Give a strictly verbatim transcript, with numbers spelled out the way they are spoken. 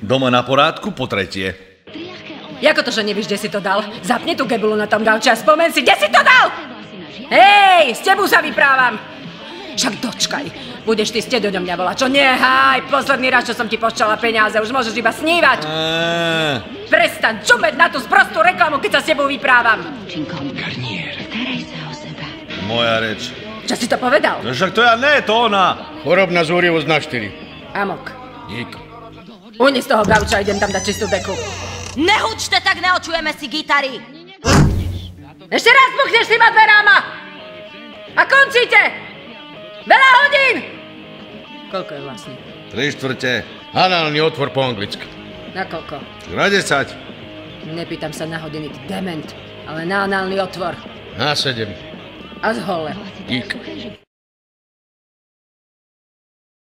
Doma na porádku po tretie. Jako to, že nevíš, kde si to dal? Zapni tú gebulu na tom gauči a spomen si, kde si to dal! Hej, s tebou sa vyprávam! Však dočkaj, budeš ty ste do mňa volať, čo nehaj, posledný raz, čo som ti pošťala peniaze, už môžeš iba snívať. Eee. Prestaň čumeť na tú sprostú reklamu, keď sa s tebou vyprávam. Garnier. Moja reč. Čo si to povedal? No však to ja ne, to ona. Chorobná zúrivosť na štyri. Amok. Dík. Ujni z toho gauča, idem tam dať čistú deku. Nehučte, tak neočujeme si gitary. Ešte raz puchneš týma dverama! A končíte! Veľa hodín! Koľko je vlastne? Tri štvrte. Análny otvor po anglicky. Na koľko? Na desať. Nepýtam sa na hodiny, ty dement, ale na análny otvor. Na sedem. A z hole. Dík.